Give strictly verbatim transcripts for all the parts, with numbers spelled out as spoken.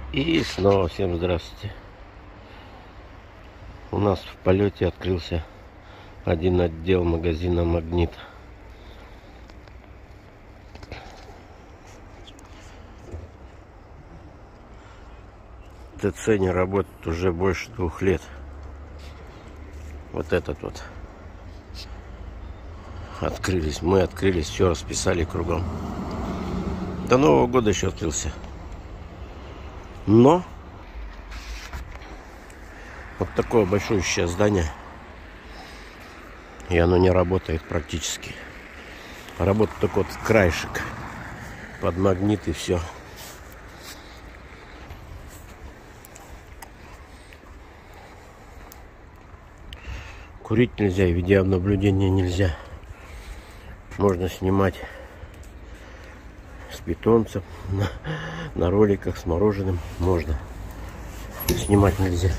И снова всем здравствуйте. У нас в полете открылся один отдел магазина «Магнит». ТЦ не работает уже больше двух лет. Вот этот вот. Открылись. Мы открылись, все расписали кругом. До Нового года еще открылся. Но вот такое большущее здание, и оно не работает практически. Работает только вот краешек под магнит и все. Курить нельзя, и видеонаблюдение нельзя. Можно снимать с питомцем на, на роликах с мороженым. Можно. Снимать нельзя.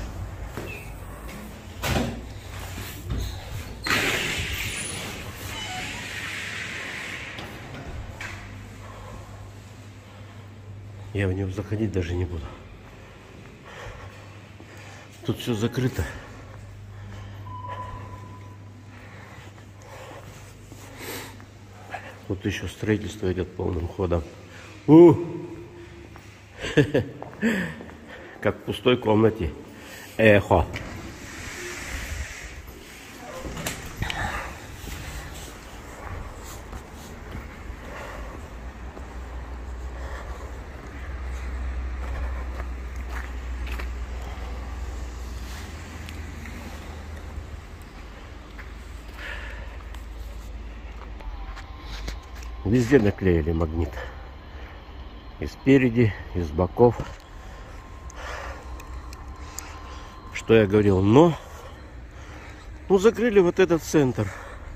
Я в него заходить даже не буду. Тут все закрыто. Тут еще строительство идет полным ходом. У! Как в пустой комнате. Эхо. Везде наклеили магнит. И спереди, и с боков. Что я говорил, но ну закрыли вот этот центр.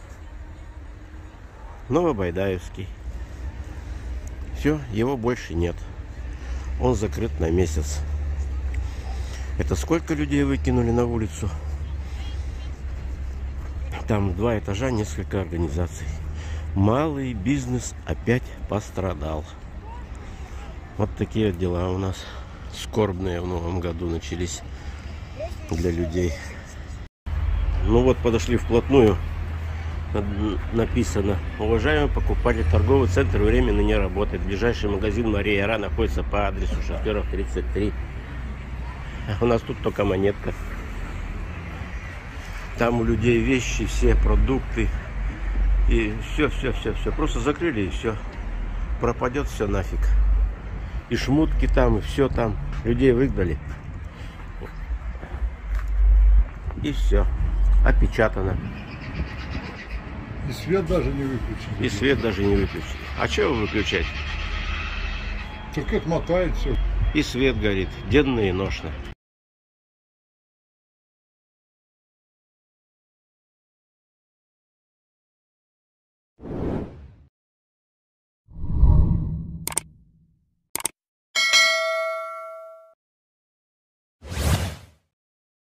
Новобайдаевский. Все, его больше нет. Он закрыт на месяц. Это сколько людей выкинули на улицу? Там два этажа, несколько организаций. Малый бизнес опять пострадал. Вот такие дела у нас скорбные в новом году начались для людей. Ну вот, подошли вплотную. Написано: уважаемый покупатель, торговый центр временно не работает. Ближайший магазин Мария Ра находится по адресу Шоферов тридцать три. У нас тут только монетка. Там у людей вещи, все продукты. И все, все, все, все. Просто закрыли, и все. Пропадет все нафиг. И шмутки там, и все там. Людей выгнали. И все. Опечатано. И свет даже не выключили. И свет даже не выключили. А что его выключать? Так это мотает все. И свет горит. Денно и ношно.